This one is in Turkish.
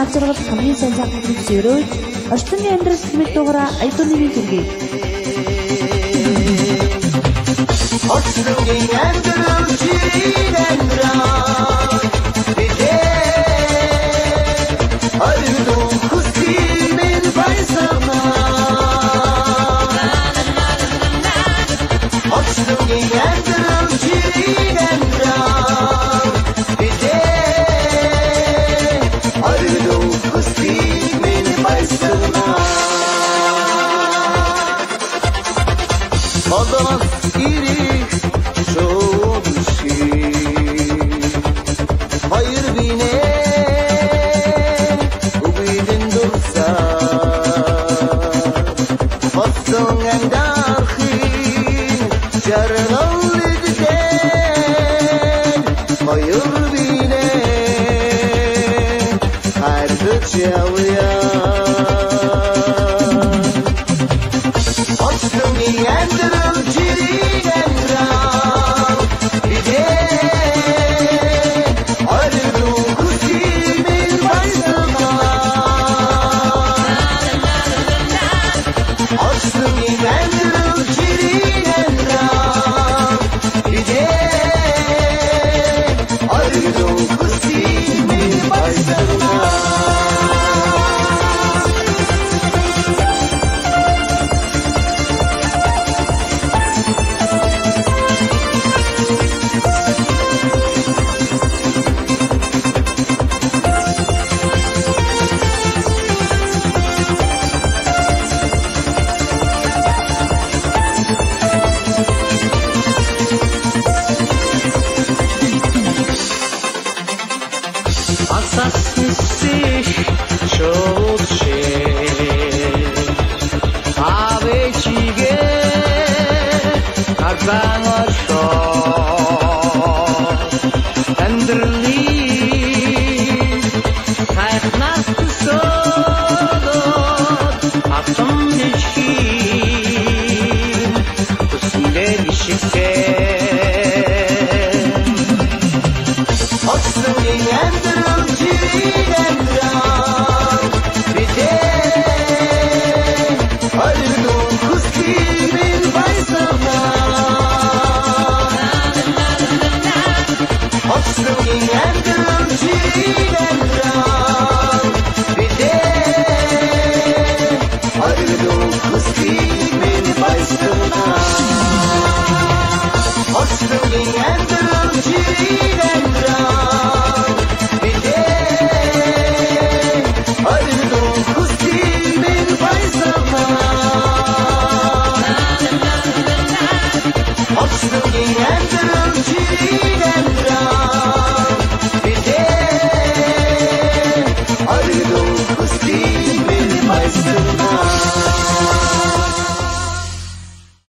авч жаргал хамгийн сайн цаг зөрөөж орчны амьдрал хэмээх дугаараа айдууны хүргэе. Orçunun yendirir çiğnendirir Bide Arıdum kustimin baysana Orçunun yendirir çiğnendirir Bide Arıdum kustimin baysana Adam iri çok hayır bine ubidin dursa fasson endahin jarallıgden hayır bine her döçyalıya açtım yendirim çiğnendirim Bide arıdum kustimin baysana açtım yendirim çiğnendirim Bide arıdum kustimin baysana Asasmışsın çok Aveciğe kazanışo Endirli Kayıknastı solot Atım geçkin Kusile işikse Açtım yendirim çiğnendirim Bide arıdum kustimin baysana Açtım yendirim çiğnendirim Bide arıdum kustimin baysana Açtım yendirim çiğnendirim Bide arıdum kustimin baysana Açtım yendirim çiğnendirim Bide arıdum kustimin baysana